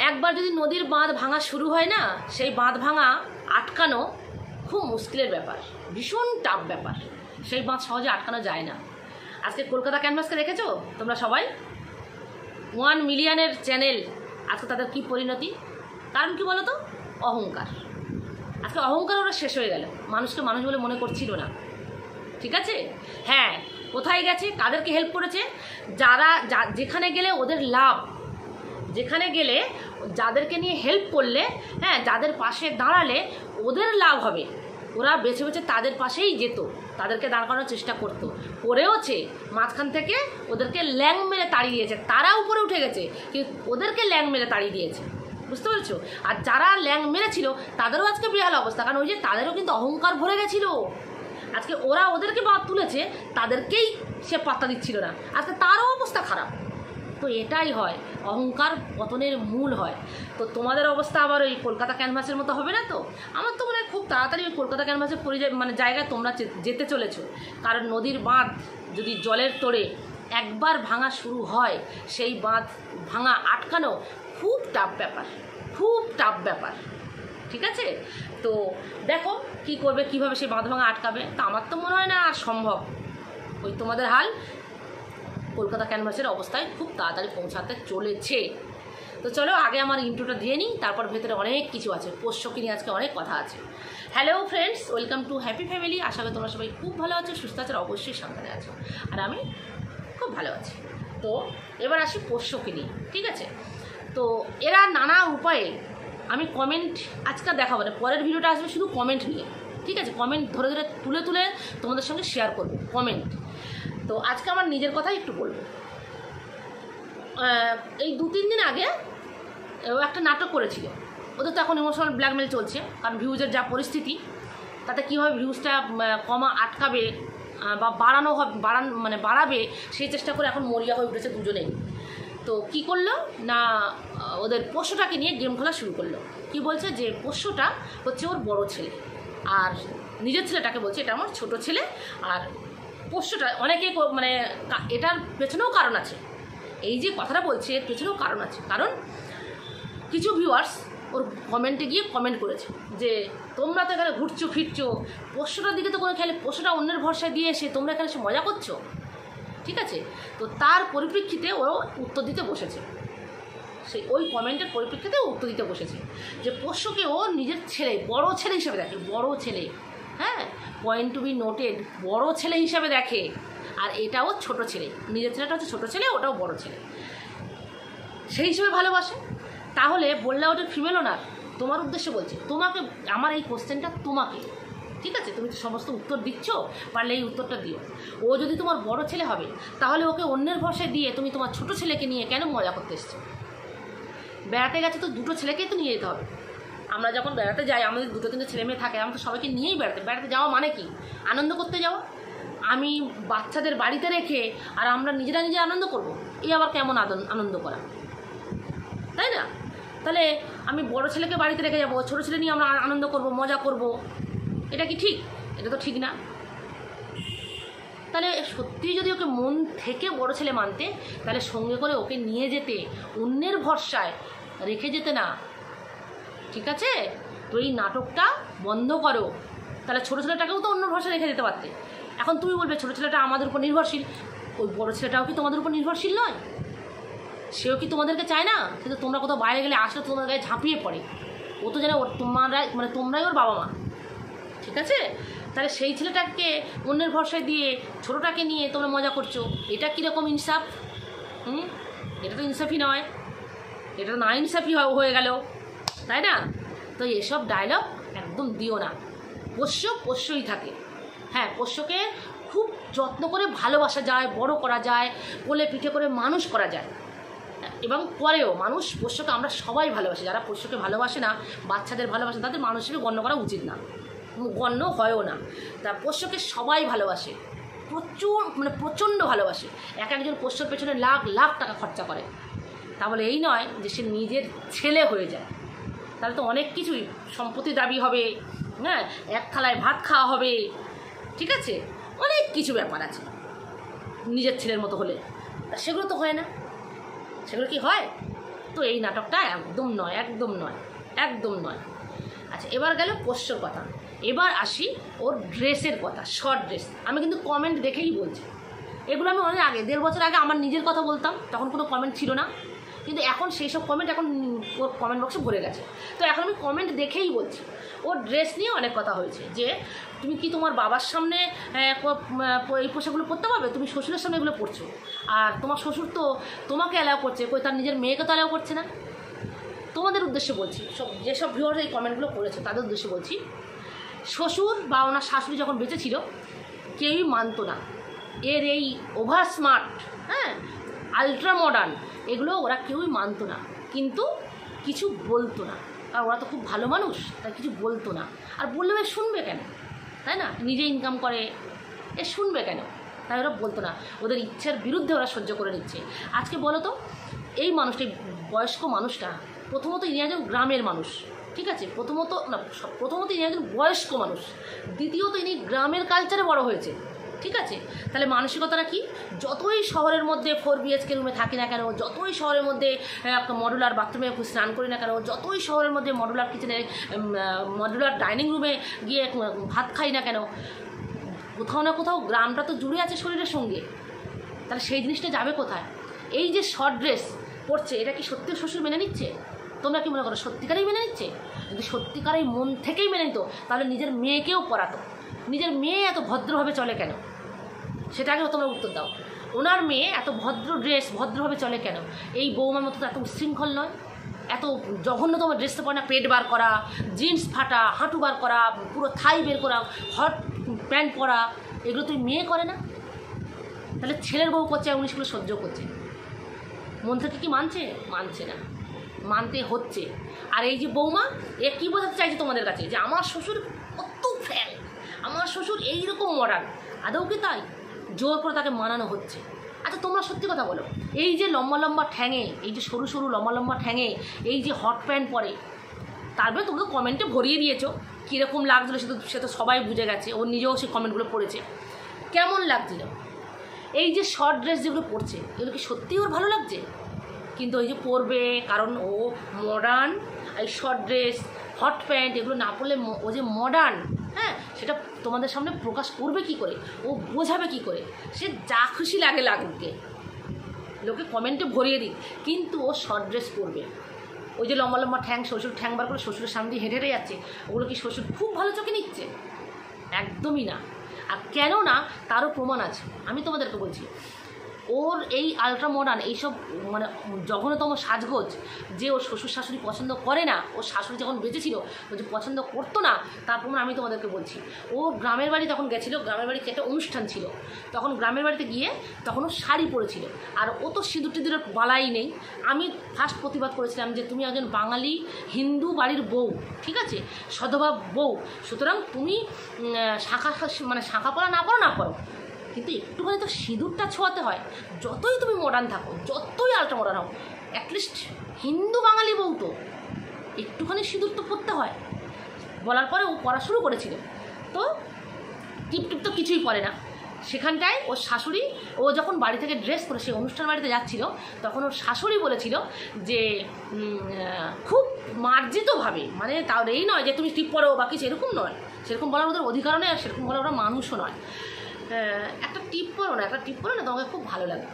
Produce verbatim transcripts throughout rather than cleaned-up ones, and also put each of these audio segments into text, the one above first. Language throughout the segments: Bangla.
একবার যদি নদীর বাঁধ ভাঙা শুরু হয় না, সেই বাঁধ ভাঙা আটকানো খুব মুশকিলের ব্যাপার, ভীষণ টাফ ব্যাপার। সেই বাঁধ সহজে আটকানো যায় না। আজকে কলকাতা ক্যানভাসকে দেখেছো তোমরা সবাই, ওয়ান মিলিয়নের চ্যানেল, আজকে তাদের কী পরিণতি? কারণ কি বলো তো? অহংকার। আজকে অহংকার ওরা শেষ হয়ে গেল, মানুষকে মানুষ বলে মনে করছিল না। ঠিক আছে, হ্যাঁ, কোথায় গেছে, কাদেরকে হেল্প করেছে? যারা যেখানে গেলে ওদের লাভ, যেখানে গেলে যাদেরকে নিয়ে হেল্প করলে, হ্যাঁ, যাদের পাশে দাঁড়ালে ওদের লাভ হবে, ওরা বেছে বেছে তাদের পাশেই যেত, তাদেরকে দাঁড় করানোর চেষ্টা করতো, করেওছে। মাঝখান থেকে ওদেরকে ল্যাং মেরে তাড়িয়ে দিয়েছে, তারা উপরে উঠে গেছে কিন্তু ওদেরকে ল্যাং মেরে তাড়িয়ে দিয়েছে, বুঝতে পেরেছো? আর যারা ল্যাং মেরেছিল তাদেরও আজকে বিহাল অবস্থা, কারণ ওই যে তাদেরও কিন্তু অহংকার ভরে গেছিলো। আজকে ওরা ওদেরকে বাদ তুলেছে, তাদেরকেই সে পাত্তা দিচ্ছিল না, আজকে তারও অবস্থা খারাপ। তো এটাই হয়, অহংকার পতনের মূল হয়। তো তোমাদের অবস্থা আবার ওই কলকাতা ক্যানভাসের মতো হবে না তো? আমার তো মনে হয় খুব তাড়াতাড়ি ওই কলকাতা ক্যানভাসের পরিযায় মানে জায়গায় তোমরা যেতে চলেছো। কারণ নদীর বাঁধ যদি জলের তোড়ে একবার ভাঙা শুরু হয়, সেই বাঁধ ভাঙা আটকানো খুব টাফ ব্যাপার, খুব টাফ ব্যাপার। ঠিক আছে, তো দেখো কি করবে, কিভাবে সেই বাঁধ ভাঙা আটকাবে। তা আমার তো মনে হয় না আর সম্ভব। ওই তোমাদের হাল কলকাতা ক্যানভাসের অবস্থায় খুব তাড়াতাড়ি পৌঁছাতে চলেছে। তো চলো আগে আমার ইন্ট্রোটা দিয়ে নিই, তারপর ভেতরে অনেক কিছু আছে, পোষ্যকে নিয়ে আজকে অনেক কথা আছে। Hello friends, welcome to happy family. আশা করি তোমরা সবাই খুব ভালো আছো, সুস্থ আছো, অবশ্যই সাবধানে আছো, আর আমি খুব ভালো আছি। তো এবার আসি পোষ্যকে নিয়ে। ঠিক আছে, তো এরা নানা উপায়ে, আমি কমেন্ট আজকে দেখাবো না, পরের ভিডিওটা আসবে শুধু কমেন্ট নিয়ে। ঠিক আছে, কমেন্ট ধরে ধরে তুলে তুলে তোমাদের সঙ্গে শেয়ার করবো কমেন্ট। তো আজকে আমার নিজের কথাই একটু বলবো। এই দু তিন দিন আগে ও একটা নাটক করেছিল, ওদের তো এখন ইমোশনাল ব্ল্যাকমেল চলছে, কারণ ভিউজের যা পরিস্থিতি, তাতে কীভাবে ভিউজটা কমা আটকাবে বা বাড়ানো হবে, বাড়ান মানে বাড়াবে, সেই চেষ্টা করে এখন মরিয়া হয়ে উঠেছে দুজনেই। তো কি করলো না, ওদের পোষ্যটাকে নিয়ে গেম খেলা শুরু করলো। কি বলছে যে পোষ্যটা হচ্ছে ওর বড় ছেলে, আর নিজের ছেলেটাকে বলছে এটা আমার ছোট ছেলে। আর পোষ্যটা অনেকে মানে এটার পেছনেও কারণ আছে, এই যে কথাটা বলছে এর পেছনেও কারণ আছে। কারণ কিছু ভিউয়ার্স ওর কমেন্টে গিয়ে কমেন্ট করেছে যে তোমরা তো এখানে ঘুরছো ফিরছো, পোষ্যটার দিকে তো কোনো খেলে, পোষ্যটা অন্যের ভরসায় দিয়ে এসে তোমরা এখানে এসে মজা করছো। ঠিক আছে, তো তার পরিপ্রেক্ষিতে ও উত্তর দিতে বসেছে, সেই ওই কমেন্টের পরিপ্রেক্ষিতে উত্তর দিতে বসেছে যে পোষ্যকে ও নিজের ছেলে, বড় ছেলে হিসাবে দেখে, বড় ছেলে, হ্যাঁ, পয়েন্ট টু বি নোটেড, বড় ছেলে হিসাবে দেখে। আর এটাও ছোট ছেলে, নিজের ছেলেটা হচ্ছে ছোটো ছেলে, ওটাও বড় ছেলে, সেই হিসেবে ভালোবাসে। তাহলে বললে ওটা ফিমেল ওনার, তোমার উদ্দেশ্যে বলছে, তোমাকে আমার এই কোশ্চেনটা তোমাকে, ঠিক আছে, তুমি তো সমস্ত উত্তর দিচ্ছ, পারলে এই উত্তরটা দিও। ও যদি তোমার বড় ছেলে হবে, তাহলে ওকে অন্যের ভরসায় দিয়ে তুমি তোমার ছোট ছেলেকে নিয়ে কেন মজা করতে এসছো? বেড়াতে গেছে তো দুটো ছেলেকেই তো নিয়ে যেতে হবে। আমরা যখন বেড়াতে যাই, আমাদের দুটো তিনটে ছেলে মেয়ে থাকে, আমরা তো সবাইকে নিয়েই বেড়াতে বেড়াতে যাওয়া মানে কি? আনন্দ করতে যাওয়া। আমি বাচ্চাদের বাড়িতে রেখে আর আমরা নিজেরা নিজে আনন্দ করব, এই আবার কেমন আনন্দ করা, তাই না? তাহলে আমি বড় ছেলেকে বাড়িতে রেখে যাবো, ছোটো ছেলে নিয়ে আমরা আনন্দ করব, মজা করব, এটা কি ঠিক? এটা তো ঠিক না। তাহলে সত্যিই যদি ওকে মন থেকে বড় ছেলে মানতে, তাহলে সঙ্গে করে ওকে নিয়ে যেতে, অন্যের ভরসায় রেখে যেতে না। ঠিক আছে, তো এই নাটকটা বন্ধ করো। তাহলে ছোটো ছেলেটাকেও তো অন্য ভরসায় রেখে যেতে পারতে। এখন তুমি বলবে ছোটো ছেলেটা আমাদের উপর নির্ভরশীল, ওই বড়ো ছেলেটাও কি তোমাদের উপর নির্ভরশীল নয়? সেও কি তোমাদেরকে চায় না? কিন্তু তোমরা কোথাও বাইরে গেলে আসলে তোমাদের গায়ে ঝাঁপিয়ে পড়ে, ও তো জানে ওর তোমরা মানে তোমরাই ওর বাবা মা। ঠিক আছে, তাহলে সেই ছেলেটাকে অন্যের ভরসায় দিয়ে ছোটোটাকে নিয়ে তোমরা মজা করছো, এটা কীরকম ইনসাফ? হুম, এটা তো ইনসাফই নয়, এটা তো না ইনসাফই হয়ে গেল, তাই না? তো এসব ডায়লগ একদম দিও না। পোষ্য পোষ্যই থাকে। হ্যাঁ, পোষ্যকে খুব যত্ন করে ভালোবাসা যায়, বড় করা যায়, কোলে পিঠে করে মানুষ করা যায়, এবং পরেও মানুষ পোষ্যকে আমরা সবাই ভালোবাসি। যারা পোষ্যকে ভালোবাসে না, বাচ্চাদের ভালোবাসে, তাদের মানুষ হিসেবে গণ্য করা উচিত না, গণ্য হয়ও না। তা পোষ্যকে সবাই ভালোবাসে, প্রচুর মানে প্রচণ্ড ভালোবাসে। এক একজন পোষ্যর পেছনে লাখ লাখ টাকা খরচা করে। তাহলে এই নয় যে সে নিজের ছেলে হয়ে যায়, তাহলে তো অনেক কিছুই, সম্পত্তি দাবি হবে, হ্যাঁ, এক থালায় ভাত খাওয়া হবে, ঠিক আছে, অনেক কিছু ব্যাপার আছে নিজের ছেলের মতো হলে। তা সেগুলো তো হয় না, সেগুলো কি হয়? তো তো এই নাটকটা একদম নয়, একদম নয়, একদম নয়। আচ্ছা, এবার গেল পোষ্যর কথা, এবার আসি ওর ড্রেসের কথা, শর্ট ড্রেস। আমি কিন্তু কমেন্ট দেখেই বলছি, এগুলো আমি অনেক আগে, দেড় বছর আগে আমার নিজের কথা বলতাম, তখন কোনো কমেন্ট ছিল না, কিন্তু এখন সেই সব কমেন্ট এখন ওর কমেন্ট বক্সে ভরে গেছে। তো এখন আমি কমেন্ট দেখেই বলছি, ওর ড্রেস নিয়ে অনেক কথা হয়েছে যে তুমি কি তোমার বাবার সামনে এই পোশাকগুলো পরতে পারবে, তুমি শ্বশুরের সামনে এগুলো পরছো, আর তোমার শ্বশুর তো তোমাকে অ্যালাউ করছে, কই তার নিজের মেয়েকে তো অ্যালাউ করছে না। তোমাদের উদ্দেশ্যে বলছি, সব যেসব ভিউয়ার্স এই কমেন্টগুলো করেছে তাদের উদ্দেশ্যে বলছি, শ্বশুর বা ওনার শাশুড়ি যখন বেঁচে ছিল কেউই মানতো না এর এই ওভার স্মার্ট, হ্যাঁ, আলট্রা মডার্ন, এগুলো ওরা কেউই মানতো না, কিন্তু কিছু বলতো না, কারণ ওরা তো খুব ভালো মানুষ, তাই কিছু বলতো না। আর বললে এ শুনবে কেন, তাই না, নিজে ইনকাম করে, এ শুনবে কেন, তাই ওরা বলতো না, ওদের ইচ্ছার বিরুদ্ধে ওরা সহ্য করে নিচ্ছে। আজকে বলো তো, এই মানুষটা, বয়স্ক মানুষটা, প্রথমত ইনি একজন গ্রামের মানুষ, ঠিক আছে, প্রথমত না, প্রথমত ইনি একজন বয়স্ক মানুষ, দ্বিতীয়ত ইনি গ্রামের কালচারে বড় হয়েছে, ঠিক আছে। তাহলে মানসিকতাটা কি, যতই শহরের মধ্যে ফোর বিএচকে রুমে থাকি না কেন, যতই শহরের মধ্যে মডুলার বাথরুমে স্নান করি না কেন, যতই শহরের মধ্যে মডুলার কিচেনে মডুলার ডাইনিং রুমে গিয়ে ভাত খাই না কেন, কোথাও না কোথাও গ্রামটা তো জুড়ে আছে শরীরের সঙ্গে, তাহলে সেই জিনিসটা যাবে কোথায়? এই যে শর্ট ড্রেস পরছে, এটা কি সত্যি শ্বশুর মেনে নিচ্ছে? তোমরা কি মনে করো সত্যিকারেই মেনে নিচ্ছে? যদি সত্যিকারেই মন থেকেই মেনে নিত, তাহলে নিজের মেয়েকেও পরাতো। নিজের মেয়ে এত ভদ্রভাবে চলে কেন, সেটাকেও তোমরা উত্তর দাও। ওনার মেয়ে এত ভদ্র ড্রেস ভদ্রভাবে চলে কেন? এই বৌমার মতো তো এত উচ্ছৃঙ্খল নয়, এত জঘন্যতম ড্রেসটা পরে না, পেট বার করা, জিন্স ফাটা, হাঁটু বার করা, পুরো থাই বের করা, হট প্যান্ট পরা, এগুলো তুই মেয়ে করে না? তাহলে ছেলের বউ করছে, উনি সেগুলো সহ্য করছে, মন থেকে কি মানছে? মানছে না, মানতে হচ্ছে। আর এই যে বৌমা, এ কী বোঝাতে চাইছে তোমাদের কাছে, যে আমার শ্বশুর কত ফ্যান, আমার শ্বশুর এইরকম মডার্ন, আদৌ কি তাই? জোর করে তাকে মানানো হচ্ছে। আচ্ছা তোমরা সত্যি কথা বলো, এই যে লম্বা লম্বা ঠ্যাঙে, এই যে সরু সরু লম্বা লম্বা ঠ্যাঙে এই যে হট প্যান্ট পরে, তারপরে তোমরা তো কমেন্টে ভরিয়ে দিয়েছো কীরকম লাগছিলো, সে তো সে তো সবাই বুঝে গেছে, ও নিজেও সেই কমেন্টগুলো পড়েছে, কেমন লাগছিল। এই যে শর্ট ড্রেস যেগুলো পরছে, এগুলো কি সত্যিই ওর ভালো লাগছে? কিন্তু ওই যে পরবে, কারণ ও মডার্ন, এই শর্ট ড্রেস হট প্যান্ট এগুলো না পরলে ও যে মডার্ন, হ্যাঁ, সেটা তোমাদের সামনে প্রকাশ করবে কি করে, ও বোঝাবে কি করে? সে যা খুশি লাগে লাগুকে, লোকে কমেন্টে ভরিয়ে দিক, কিন্তু ও শর্ট ড্রেস পরবে। ওই যে লম্বা লম্বা ঠ্যাং, শ্বশুর ঠ্যাং বার করে শ্বশুরের সামনে দিয়ে হেঁটে হেঁটে যাচ্ছে, ওগুলো কি শ্বশুর খুব ভালো চোখে নিচ্ছে? একদমই না। আর কেন না, তারও প্রমাণ আছে, আমি তোমাদেরকে বলছি। ওর এই আলট্রা মডার্ন এইসব মানে জঘন্যতম সাজগোজ যে ওর শ্বশুর শাশুড়ি পছন্দ করে না, ওর শাশুড়ি যখন বেঁচে ছিল ও যে পছন্দ করতো না, তার প্রমাণ আমি তোমাদেরকে বলছি। ও গ্রামের বাড়ি যখন গেছিলো, গ্রামের বাড়িতে একটা অনুষ্ঠান ছিল, তখন গ্রামের বাড়িতে গিয়ে তখন ও শাড়ি পরেছিল, আর ও তো সিঁদুর টিঁদুরের বালাই নেই। আমি ফার্স্ট প্রতিবাদ করেছিলাম যে তুমি একজন বাঙালি হিন্দু বাড়ির বউ, ঠিক আছে, সধবা বউ, সুতরাং তুমি শাঁখা মানে শাঁখা পরা না পরো না পরো, কিন্তু একটুখানি তো সিঁদুরটা ছোঁয়াতে হয়। যতই তুমি মডার্ন থাকো, যতই আলট্রা মডার্ন হও, অ্যাটলিস্ট হিন্দু বাঙালি বউ তো একটুখানি সিঁদুর তো পরতে হয়। বলার পরে ও পড়া শুরু করেছিল, তো টিপ টিপ তো কিছুই পরে না। সেখানটায় ওর শাশুড়ি, ও যখন বাড়ি থেকে ড্রেস করে সে অনুষ্ঠান বাড়িতে যাচ্ছিল, তখন ওর শাশুড়ি বলেছিল যে খুব মার্জিতভাবে, মানে তাও এই নয় যে তুমি টিপ পরো বা কিছু, এরকম নয়, সেরকম বলার ওদের অধিকারও নেই, আর সেরকম বলার ওরা মানুষও নয়। একটা টিপ করো না, একটা টিপ করো না, তোমাকে খুব ভালো লাগে।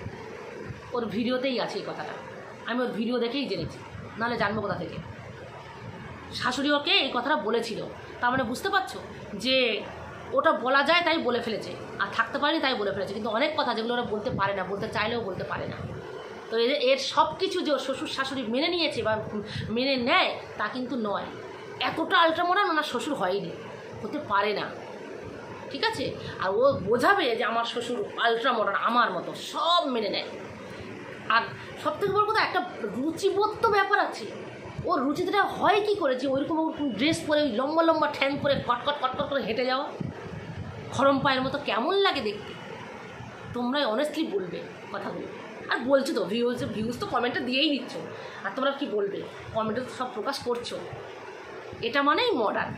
ওর ভিডিওতেই আছে এই কথাটা, আমি ওর ভিডিও দেখেই জেনেছি, নাহলে জানবো কোথা থেকে। শাশুড়ি ওকে এই কথাটা বলেছিল, তার মানে বুঝতে পারছো যে ওটা বলা যায় তাই বলে ফেলেছে, আর থাকতে পারেনি তাই বলে ফেলেছে। কিন্তু অনেক কথা যেগুলো ওরা বলতে পারে না, বলতে চাইলেও বলতে পারে না। তো এর সব কিছু যে ওর শ্বশুর শাশুড়ি মেনে নিয়েছে বা মেনে নেয় তা কিন্তু নয়। এতটা আলট্রা মডার্ন ওনার শ্বশুর হয়নি, হতে পারে না, ঠিক আছে। আর ও বোঝাবে যে আমার শ্বশুর আলট্রা মডার্ন আমার মতো, সব মেনে নেয়। আর সব থেকে বড় কথা, একটা রুচিবোধ তো ব্যাপার আছে। ওর রুচিটা হয় কী করে যে ওইরকম ড্রেস পরে, ওই লম্বা লম্বা ঠ্যাং পরে কটকট কটকট করে হেঁটে যাওয়া, খরম পায়ের মতো কেমন লাগে দেখতে? তোমরাই অনেস্টলি বলবে কথাগুলো। আর বলছো তো ভিউজ ভিউজ তো কমেন্টে দিয়েই দিচ্ছ, আর তোমরা কি বলবে? কমেন্টে তো সব প্রকাশ করছো। এটা মানেই মডার্ন,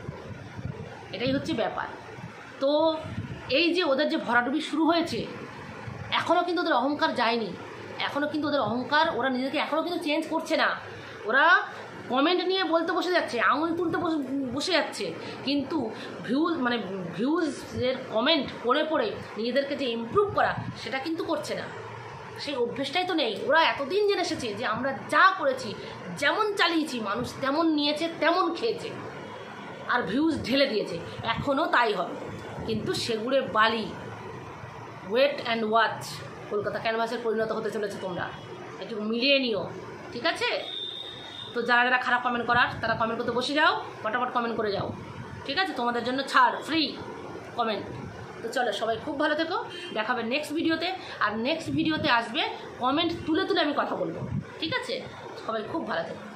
এটাই হচ্ছে ব্যাপার। তো এই যে ওদের যে ভরাডুবি শুরু হয়েছে, এখনও কিন্তু ওদের অহংকার যায়নি, এখনও কিন্তু ওদের অহংকার, ওরা নিজেকে এখনও কিন্তু চেঞ্জ করছে না। ওরা কমেন্ট নিয়ে বলতে বসে যাচ্ছে, আঙুল তুলতে বসে যাচ্ছে, কিন্তু ভিউজ মানে ভিউজের কমেন্ট পড়ে পড়ে নিজেদেরকে যে ইমপ্রুভ করা সেটা কিন্তু করছে না। সেই অভ্যেসটাই তো নেই। ওরা এতদিন জেনে এসেছে যে আমরা যা করেছি, যেমন চালিয়েছি, মানুষ তেমন নিয়েছে, তেমন খেয়েছে, আর ভিউজ ঢেলে দিয়েছে। এখনও তাই হবে, কিন্তু সেগুড়ে বালি। ওয়েট অ্যান্ড ওয়াচ, কলকাতা ক্যানভাসের পরিণত হতে চলেছে। তোমরা একটু মিলিয়ে নিও, ঠিক আছে? তো যারা যারা খারাপ কমেন্ট করার তারা কমেন্ট করতে বসে যাও, ফটাফট কমেন্ট করে যাও, ঠিক আছে? তোমাদের জন্য ছাড়, ফ্রি কমেন্ট। তো চলো, সবাই খুব ভালো থেকো, দেখাবে নেক্সট ভিডিওতে। আর নেক্সট ভিডিওতে আসবে কমেন্ট তুলে তুলে আমি কথা বলবো, ঠিক আছে? সবাই খুব ভালো থেকো।